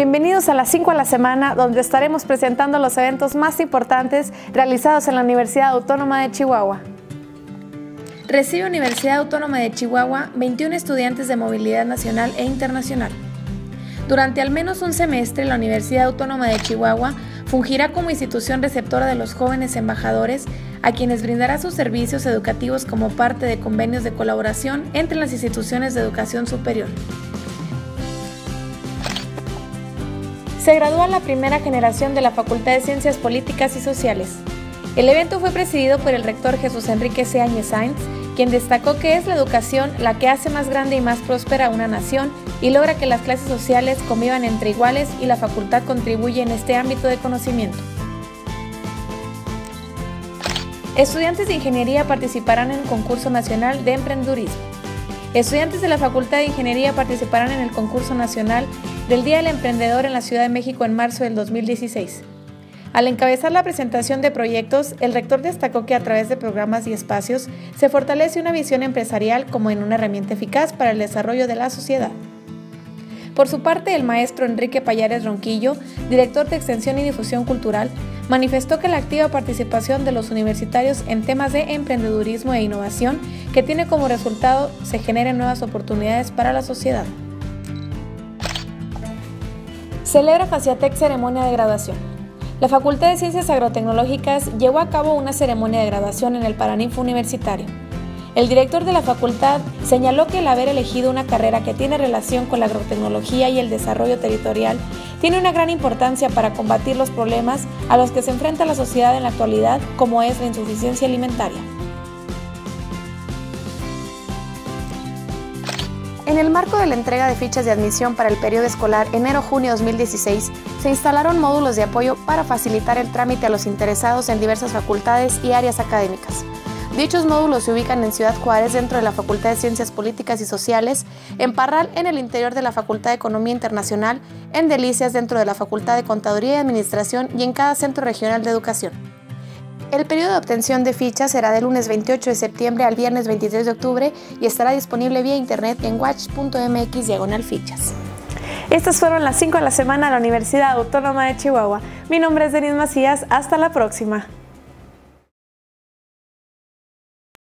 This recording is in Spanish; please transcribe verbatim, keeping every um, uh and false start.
Bienvenidos a las cinco a la semana, donde estaremos presentando los eventos más importantes realizados en la Universidad Autónoma de Chihuahua. Recibe Universidad Autónoma de Chihuahua veintiún estudiantes de movilidad nacional e internacional. Durante al menos un semestre, la Universidad Autónoma de Chihuahua fungirá como institución receptora de los jóvenes embajadores, a quienes brindará sus servicios educativos como parte de convenios de colaboración entre las instituciones de educación superior. Se gradúa la primera generación de la Facultad de Ciencias Políticas y Sociales. El evento fue presidido por el rector Jesús Enrique C. Áñez Sainz, quien destacó que es la educación la que hace más grande y más próspera a una nación y logra que las clases sociales convivan entre iguales, y la facultad contribuye en este ámbito de conocimiento. Estudiantes de Ingeniería participarán en el Concurso Nacional de Emprendedurismo. Estudiantes de la Facultad de Ingeniería participarán en el Concurso Nacional del Día del Emprendedor en la Ciudad de México en marzo del dos mil dieciséis. Al encabezar la presentación de proyectos, el rector destacó que a través de programas y espacios se fortalece una visión empresarial como en una herramienta eficaz para el desarrollo de la sociedad. Por su parte, el maestro Enrique Payares Ronquillo, director de Extensión y Difusión Cultural, manifestó que la activa participación de los universitarios en temas de emprendedurismo e innovación, que tiene como resultado se generen nuevas oportunidades para la sociedad. Celebra Faciatec ceremonia de graduación. La Facultad de Ciencias Agrotecnológicas llevó a cabo una ceremonia de graduación en el Paraninfo Universitario. El director de la facultad señaló que el haber elegido una carrera que tiene relación con la agrotecnología y el desarrollo territorial tiene una gran importancia para combatir los problemas a los que se enfrenta la sociedad en la actualidad, como es la insuficiencia alimentaria. En el marco de la entrega de fichas de admisión para el periodo escolar enero-junio dos mil dieciséis, se instalaron módulos de apoyo para facilitar el trámite a los interesados en diversas facultades y áreas académicas. Dichos módulos se ubican en Ciudad Juárez dentro de la Facultad de Ciencias Políticas y Sociales, en Parral en el interior de la Facultad de Economía Internacional, en Delicias dentro de la Facultad de Contaduría y Administración y en cada centro regional de educación. El periodo de obtención de fichas será del lunes veintiocho de septiembre al viernes veintitrés de octubre y estará disponible vía internet en watch punto m x diagonal fichas. Estas fueron las cinco de la semana de la Universidad Autónoma de Chihuahua. Mi nombre es Denise Macías. Hasta la próxima.